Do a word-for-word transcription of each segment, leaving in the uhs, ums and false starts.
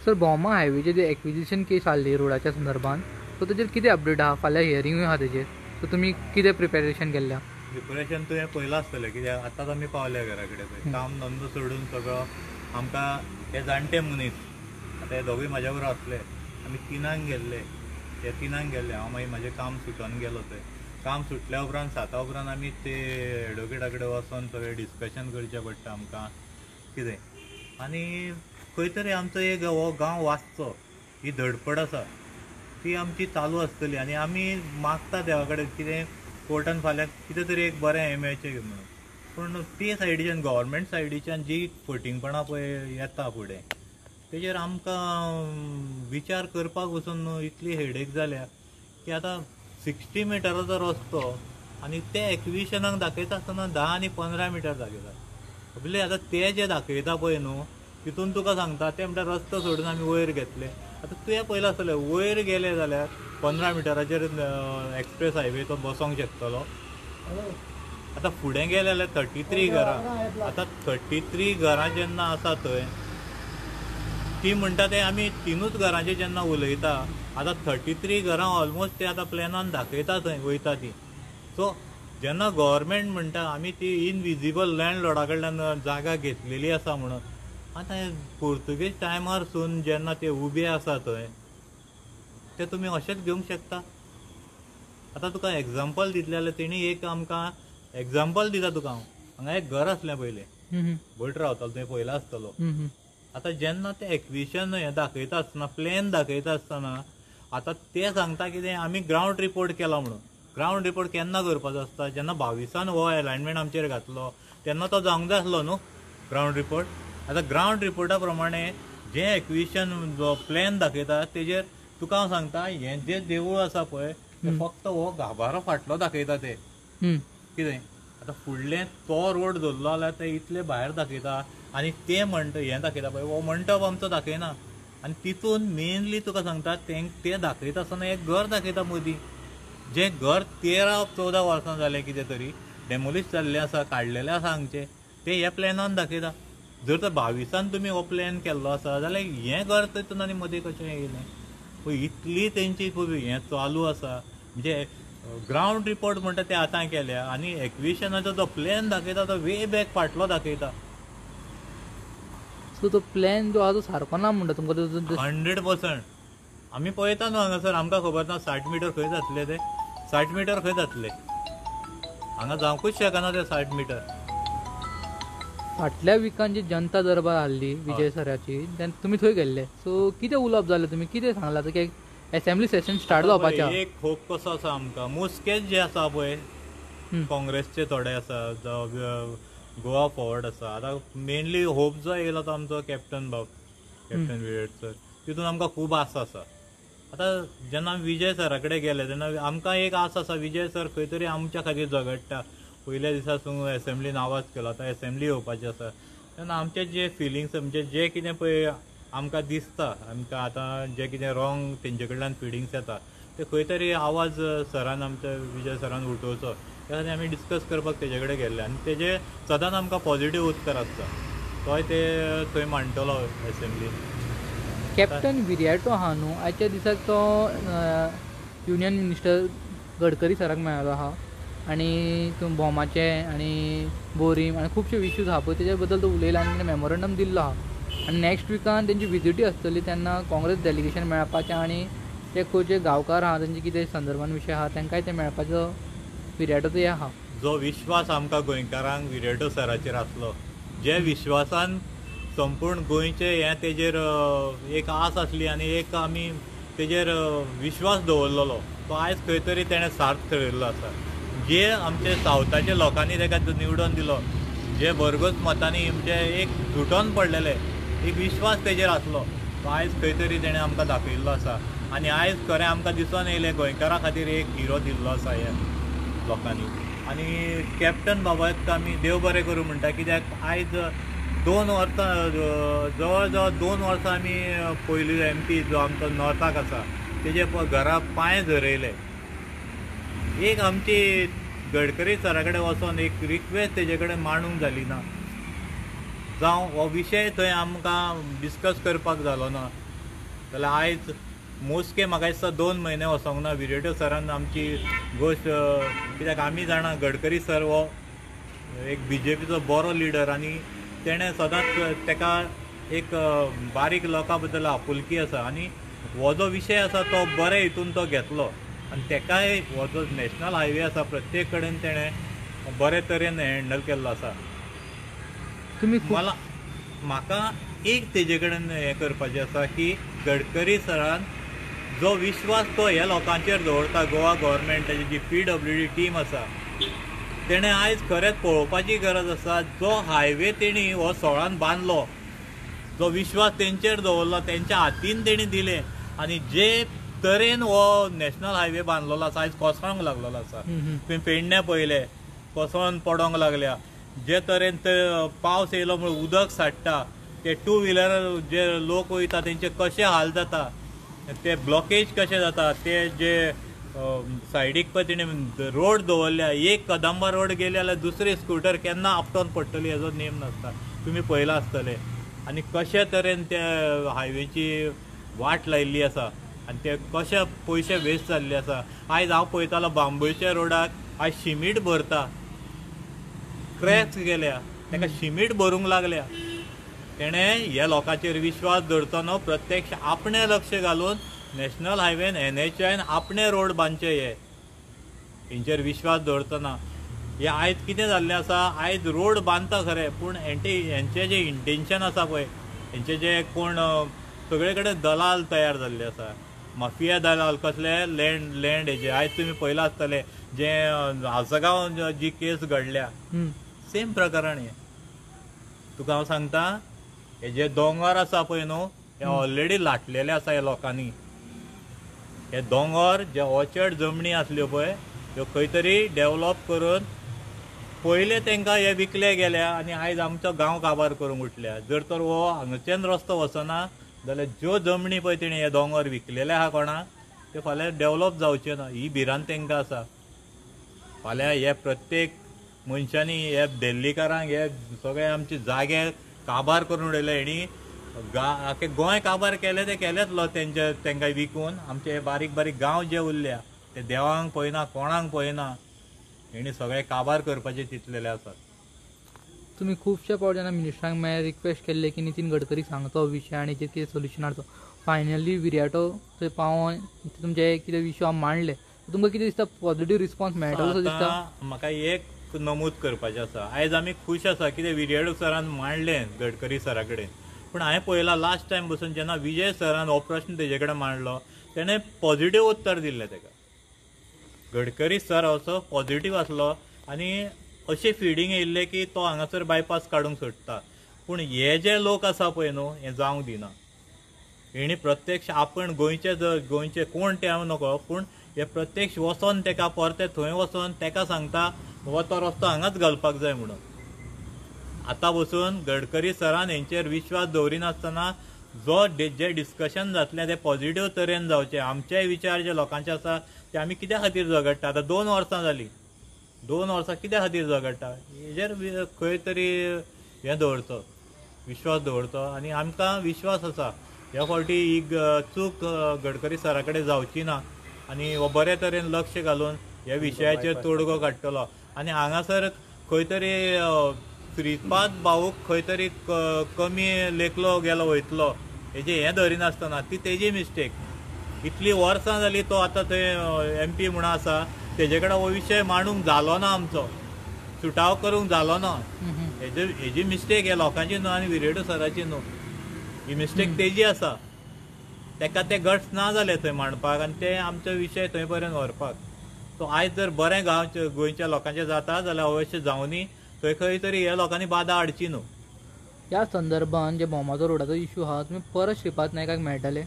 Sir Bhoma हायवेचे जे acquisition केस आसली रोडाच्या संदर्भात सो तेजेर कितें अपडेट आहा? फाल्यां हियरिंगूय आहा तेजेर, सो तुमी कितें प्रिपेरेशन केल्ल्या? प्रिपरेशन तुवें पयलां आसतलें कित्याक आतांच आमी पावल्या घरा कडेन पळय, काम धंदो सोडून सगळो आमकां हे जाणटे मनीस आतां हे दोगूय म्हाज्या बरोबर आसले, आमी तिनांक गेल्ले, ते तिनांक गेल्ले, हांव मागीर म्हजें काम सुटोन गेलो थंय. काम सुटल्या उपरांत साता उपरांत आमी ते एडवोकेटा कडेन वचोन सगळें डिस्कशन करचें पडटा आमकां कितें, आनी खंय तरी आमचो एक हो गांव वाचचो, ही धडपड आसा ती आमची चालू आसतली. आनी आमी मागता देवा कडेन कितें कोर्टान फाल्यां कितें तरी एक बरें हें मेळचें म्हणून. पूण ते सायडीच्यान गव्हर्मेंट सायडीच्यान जी फटींगपणां पळय येता फुडें तेजेर आमकां विचार करपाक वचून न्हू इतली हेडेक जाल्या की आतां सिक्स्टी मिटराचो रस्तो आनी ते एक्विशनाक दाखयता आसतना धा आनी पंदरा मिटर दाखयता. म्हणजे आतां ते जे दाखयता पळय न्हू तितून तुका सांगता ते म्हणटा रस्तो सोडून आमी वयर घेतले. आतां तुवें पयलें आसतलें वयर गेले जाल्यार पंदरा मिटराचेर एक्सप्रेस हायवे तो बसोंक शकतलो. आतां फुडें गेले जाल्यार थर्टी थ्री घरां, आतां थर्टी थ्री घरां जेन्ना आसा थंय ती म्हणटा ते आमी तिनूच घरांचे जेन्ना उलयता, आतां थर्टी थ्री घरां ऑलमोस्ट ते आतां प्लॅनान दाखयता थंय वयता ती. सो जेन्ना गव्हर्मेंट म्हणटा आमी ती इनविजिबल लँडलॉर्डा कडल्यान जागा घेतलेली आसा म्हणून, आतां पोर्तुगेज टायमार सून जेन्ना ते उबे आसा थंय ते तुमी अशेंच घेवंक शकता. आतां तुका एग्जाम्पल दितलें जाल्यार तेणी एक आमकां एग्जाम्पल दिता तुका. हांव हांगा एक घर आसलें पयलें, भट रावतालो तुवें पयला आसतलो. आतां जेन्ना ते एक्विशन हें दाखयता आसतना प्लॅन दाखयता आसतना आतां ते सांगता कितें आमी ग्रावंड रिपोर्ट केला म्हणून. ग्रावंड रिपोर्ट केन्ना करपाचो आसता? जेन्ना बावीसान हो अलायनमेंट आमचेर घातलो तेन्ना तो जावंक जाय आसलो न्हू ग्रावंड रिपोर्ट. आतां ग्रावंड रिपोर्टा प्रमाणे जें एक्विशन जो प्लॅन दाखयता तेजेर तुका हांव सांगता हें जें देवूळ आसा पळय तें फक्त हो गाभारो फाटलो दाखयता ते कितें. आतां फुडलें तो रोड धरलो जाल्यार ते इतले भायर दाखयता आनी ते म्हणटा हें दाखयता पळय हो मंडप आमचो दाखयना. आनी तितून मेनली तुका सांगता तें ते दाखयता आसतना एक घर दाखयता मदीं, जें घर तेरा चवदा वर्सां जालें कितें तरी डेमोलिश जाल्लें आसा, काडलेलें आसा हांगचें, ते ह्या प्लॅनान दाखयता. जर तर बावीसान तुमी हो प्लॅन केल्लो आसा जाल्यार हें घर तितून आनी मदीं कशें येयलें पळय. इतली तेंची हें चालू आसा. म्हणजे ग्रावंड रिपोर्ट म्हणटा ते आतां केल्या आनी एक्विशनाचो जो प्लॅन दाखयता तो वे बॅक फाटलो दाखयता. सो तो प्लॅन जो आहा तो सारको ना म्हणटा तुमकां हंड्रेड पर्संट. आमी पळयता न्हू हांगासर आमकां खबर ना साठ मिटर खंय जातले ते, साठ मिटर खंय जातले, हांगा जावंकूच शकना ते साठ मिटर. फाटल्या विकान जी जनता दरबार आसली विजय सराची तेन्ना तुमी थंय गेल्ले, सो कितें उलोवप जालें? तुमी कितें सांगलां की असेंब्ली सेशन स्टार्ट जावपाचें? एक होप कसो आसा आमकां, मोस्केच जे आसा पळय काँग्रेसचे थोडे आसा जावं गोवा फॉवर्ड आसा. आतां मेनली होप जो येयलो तो आमचो कॅप्टन बाब कॅप्टन विराट सर, तितून आमकां खूब आस आसा. आतां जेन्ना विजय सरा कडेन गेले तेन्ना आमकां एक आस आसा विजय सर खंय तरी आमच्या खातीर झगडटा. पयल्या दिसा सून एसेंब्लीन आवाज केलो, आतां एसेंब्ली येवपाची आसा तेन्ना आमचे जे फिलिंग्स म्हणजे जे कितें पळय आमकां दिसता, आमकां आतां जे कितें रॉंग तेंचे कडल्यान फिलिंग्स येता ते खंय तरी आवाज सरान आमच्या विजय सरान उठोवचो. त्या खातीर आमी डिस्कस करपाक तेजे कडेन गेल्ले आनी तेजे सदांच आमकां पॉझिटीव उत्तर आसता, तोय ते थंय मांडटलो एसेंब्लीन. कॅप्टन विराटो आहा न्हू, आयच्या दिसाक तो युनियन मिनिस्टर गडकरी सराक मेळ्ळो आहा आनी भोमाचे आनी बोरीम आनी खुबशे इश्यूज आहा पळय तेजे बद्दल तो उलयला आनी मेमोरंडम दिल्लो आहा. आनी नॅक्स्ट विकान तेंची विजिटी आसतली तेन्ना काँग्रेस डेलिगेशन मेळपाचें आनी ते खंयचे गांवकार आहा तेंचे कितें संदर्भान विशय आहा तांकांय ते मेळपाचो विराटोचो हे आहा. जो विश्वास आमकां गोंयकारांक विराटो सराचेर आसलो, जे विश्वासान संपूर्ण गोंयचे हें तेजेर एक आस आसली आनी एक आमी तेजेर विश्वास दवरलेलो तो आयज खंय तरी तेणें सार्थ ठरयल्लो आसा. जे आमचे सावथाच्या लोकांनी ताका निवडून दिलो, जे भरघोस मतांनी म्हणजे एक झुटोन पडलेले एक विश्वास तेजेर आसलो तो आयज खंय तरी तेणें आमकां दाखयल्लो आसा. आनी आयज खरें आमकां दिसून येयलें गोंयकारा खातीर एक हिरो दिल्लो आसा ह्या लोकांनी. आनी कॅप्टन बाबाक आमी देव बरें करूं म्हणटा, कित्याक आयज दोन वर्सां जवळ जवळ दोन वर्सां आमी पयली एम पी जो आमचो नॉर्थाक आसा तेजे घरा पांय झरयले. एक आमची गडकरी सरा कडेन वचोन एक रिक्वेस्ट तेजे कडेन मांडूंक जाली ना, जावं हो विशय थंय आमकां डिस्कस करपाक जालो ना. जाल्यार आयज मोजके म्हाका दिसता दोन म्हयने वचोंक ना विरेटो सरान आमची गोश्ट, कित्याक आमी जाणा गडकरी सर हो एक बी जे पीचो बरो लिडर आनी तेणें सदांच तेका एक बारीक लोकां बद्दल आपुलकी आसा आनी हो जो विशय आसा तो बरे हितून तो घेतलो आनी तेकाय हो जो नॅशनल हायवे आसा प्रत्येक कडेन तेणें बरे तरेन हँडल केल्लो आसा. तुमी मला म्हाका एक तेजे कडेन हें करपाचें आसा की गडकरी सरान जो विश्वास तो ह्या लोकांचेर दवरता, गोवा गव्हर्मेंटाची जी पी डब्ल्यू डी टीम आसा तेणें आयज खरेंच पळोवपाची गरज आसा. जो हायवे तेणी हो सोळान बांदलो, जो विश्वास तेंचेर दवरलो, तेंच्या हातीन तेणी दिले आनी जे तरेन हो नॅशनल हायवे बांदलेलो आसा आयज कोसळोंक लागलेलो आसा. तुवें पेडण्या पळयले कोसळोन पडोंक लागल्या. जे तरेन ते पावस येयलो म्हणून उदक साठटा, ते टू व्हिलर जे लोक वयता तेंचे कशे हाल जाता, ते ब्लॉकेज कशे जाता, ते जे सायडीक पळय तेणें रोड दवरल्या, एक कदंबा रोड गेले जाल्यार दुसरी स्कूटर केन्ना आपटोन पडटली हेजो नेम नासता. तुमी पळयलां आसतलें. आनी कशे तरेन त्या हायवेची वाट लायिल्ली आसा आनी ते कशे पयशे वेस्ट जाल्ले आसा. आयज हांव पळयतालो बांबोळच्या रोडाक आयज शिमीट भरता, क्रॅक्स गेल्या, ताका शिमीट भरूंक लागल्या. तेणें ह्या लोकांचेर विश्वास दवरतो न्हू, प्रत्यक्ष आपणें लक्ष घालून नॅशनल हायवेन एन एच आयन आपणे रोड बांदचे हे हेंचेर विश्वास दवरतना. हे आयज कितें जाल्लें आसा, आयज रोड बांदता खरें पूण हेंचे हेंचें जें इंटेंशन आसा पळय, हेंचे जे कोण सगळे कडेन दलाल तयार जाल्ले आसा, माफिया दलाल कसले लँड लँड हेजे. आयज तुमी पळयलां आसतलें जे आसगांव जी केस घडल्या सेम प्रकरण हें. तुका हांव सांगता, हे जे दोंगर आसा पळय न्हू, हे ऑलरेडी लाटलेले आसा ह्या लोकांनी. हे दोंगर जे ऑचर्ड जमनी आसल्यो पळय ह्यो खंय तरी डेवलॉप करून पयले तांकां हे विकले गेल्या आनी आयज आमचो गांव काबार करूंक उठल्या. जर तर हो हांगच्यान रस्तो वचना जाल्यार ज्यो जमनी पळय तेणी हे दोंगर विकलेले आहा कोणाक, ते फाल्यां डेवलॉप जावचे ना, ही भिरांत तांकां आसा. फाल्यां हे प्रत्येक मनशांनी हे दिल्लीकारांक हे सगळे आमचे जागे काबार करून उडयले. हेणी गा आख्खें गोंय काबार केले ते केलेच लो तेंचे तांकां विकून. आमचे हे बारीक बारीक गांव जे उरल्या ते देवांक पळयना, कोणाक पळयना, हेणी सगळे काबार करपाचे चिंतलेले आसात. तुमी खुबशे फावट जेन्ना मिनिस्टरांक मेळ्ळे रिक्वेस्ट केल्ले की नितीन गडकरीक सांगतो विशय आनी जे कितें सोल्युशन हाडचो, फायनली विरयाटो थंय पावोन तुमचे कितें विशय मांडले, तुमकां कितें दिसता पॉझिटिव्ह रिस्पॉन्स मेळटलो असो दिसता? म्हाका एक नमूद करपाचें आसा. आयज आमी खूश आसा कितें विरयाटो सरान मांडलें गडकरी सरा कडेन, पूण हांवें पळयलां लास्ट टायम बसून जेन्ना विजय सरान हो प्रश्न तेजे कडेन मांडलो तेणें पॉझिटिव्ह उत्तर दिल्लें तेका. गडकरी सर असो पॉझिटिव्ह आसलो आनी अशें फिडींग येयल्लें की तो हांगासर बायपास काडूंक सोदता. पूण हे जे लोक आसा पळय न्हू, हे जावंक दिना. हेणी प्रत्यक्ष आपण गोंयचे गोंयचे कोण ते हांव नकळो, पूण हे प्रत्यक्ष वचोन तेका परते थंय वचोन तेका सांगता हो तो रस्तो हांगाच घालपाक जाय म्हणून. आतां बसून गडकरी सरान हेंचेर विश्वास दवरिनासतना जो जे डिस्कशन जातलें तें पॉझिटिव्ह तरेन जावचें. आमचेय विचार जे लोकांचे आसा ते आमी कित्या खातीर झगडटा. आतां दोन वर्सां जालीं, दोन वर्सां कित्या खातीर झगडटा, हेजेर खंय तरी हें दवरचो, विश्वास दवरचो. आनी आमकां विश्वास आसा ह्या फावटी ही चूक गडकरी सरा कडेन जावची ना आनी हो बरे तरेन लक्ष घालून ह्या विशयाचेर तोडगो काडटलो. आनी हांगासर खंय तरी श्रीपाद भाऊक खंय तरी कमी लेखलो गेलो वयतलो हेजे हें धरिनासतना ती तेजी मिस्टेक. इतली वर्सां जालीं तो आतां थंय एम पी म्हणून आसा, तेजे कडेन हो विशय मांडूंक जालो ना, आमचो सुटाव करूंक जालो ना. हेजे हेजी मिस्टेक हे लोकांची न्हू आनी विरेटो सराची न्हू, ही मिस्टेक तेजी आसा. तेका ते गट्स ना जाले थंय मांडपाक आनी ते आमचो विशय थंय पर्यंत व्हरपाक. सो आयज जर बरें गांवचे गोंयच्या लोकांचें जाता जाल्यार अवश्य जावनी, थंय खंय तरी हे लोकांनी बादा हाडची न्हू. ह्या संदर्भान जे बोमाचो रोडाचो इश्यू आहा तुमी परत श्रीपाद नायकाक मेळटले?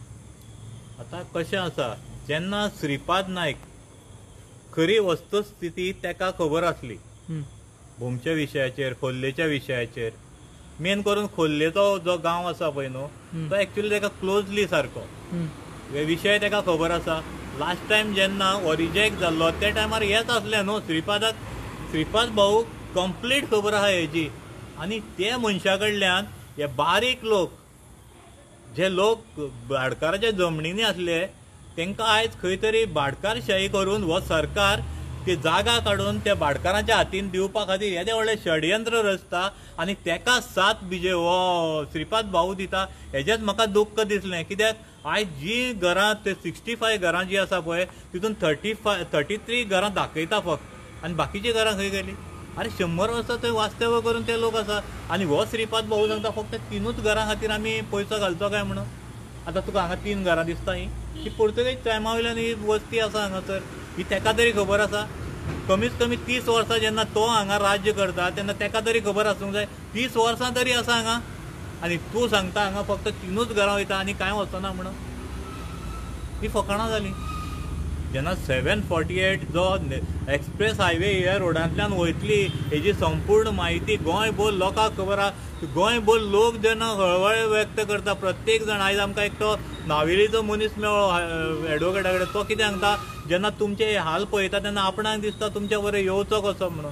आतां कशें आसा, जेन्ना श्रीपाद नायक खरी वस्तुस्थिती तेका खबर आसली भोमच्या विशयाचेर, खोर्लेच्या विशयाचेर, मेन करून खोर्लेचो जो गांव आसा पळय न्हू तो एक्चुअली तेका क्लोजली सारको हे विशय तेका खबर आसा. लास्ट टायम जेन्ना हो रिजेक्ट जाल्लो त्या टायमार हेच आसलें न्हू, श्रीपादाक श्रीपाद भाऊ कंप्लीट खबर आहा हेजी. आनी ते मनशा कडल्यान हे बारीक लोक जे लोक भाडकाराच्या जमनींनी असले तांकां आयज खंय तरी भाडकारशाही करून हो सरकार ती जागा काडून त्या भाडकारांच्या हातीन दिवपा खातीर येदें व्हडलें षडयंत्र रचता आनी तेका साथ बीजे हो श्रीपाद भाऊ दिता हेजेंच म्हाका दुख्ख दिसलें. कित्याक आयज जी घरां ते सिक्स्टी फाय घरां जी आसा पळय तितून थर्टी फाय थर्टी थ्री घरां दाखयता फक्त आनी बाकीची घरां खंय गेली. अरे शंबर वर्सां थंय वास्तव्य करून ते लोक आसा आनी हो श्रीपाद भाऊ सांगता फक्त तिनूच घरां खातीर आमी पयसो घालचो काय म्हणून. आतां तुका हांगा तीन घरां दिसता ही ही पुर्तुगेज टायमा वयल्यान ही वस्ती आसा हांगासर. ही तेका तरी खबर आसा. कमीत कमी तीस वर्सां जेन्ना तो हांगा राज्य करता तेन्ना तेका तरी खबर आसूंक जाय. तीस वर्सां तरी आसा हांगा आनी तूं सांगता हांगा फक्त तिनूच घरां वयता आनी कांय वचना म्हणून. ही फकाणां जाली. जेन्ना सेवन फोर्टी एट जो एक्सप्रेस हायवे ह्या रोडांतल्यान वयतली हेजी संपूर्ण म्हायती गोंयभर लोकांक खबर आहा. गोंयभर लोक जेन्ना हळहळ व्यक्त करता प्रत्येक जाण. आयज आमकां एक तो नावेलीचो मनीस मेळ्ळो एडवोकेटा कडेन. तो कितें सांगता जेन्ना तुमचे हाल पळयता तेन्ना आपणाक दिसता तुमच्या बरें येवचो कसो म्हणून.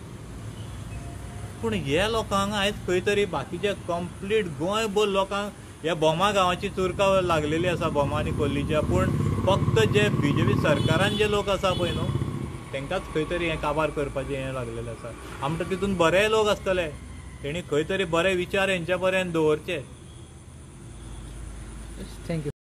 पूण हे लोकांक आयज खंय तरी बाकीचे कंप्लीट गोंयभर लोकांक ह्या बोमा गांवाची चुरका लागलेली आसा बोमा आनी कोल्लीच्या. पूण फक्त जे बी जे पी सरकारान जे लोक आसा पळय न्हू तांकांच खंय तरी हें काबार करपाचें हें लागलेलें आसा. आमकां तितून बरे लोक आसतले तेणी खंय तरी बरे विचार हेंच्या पर्यंत दवरचे. थँक्यू.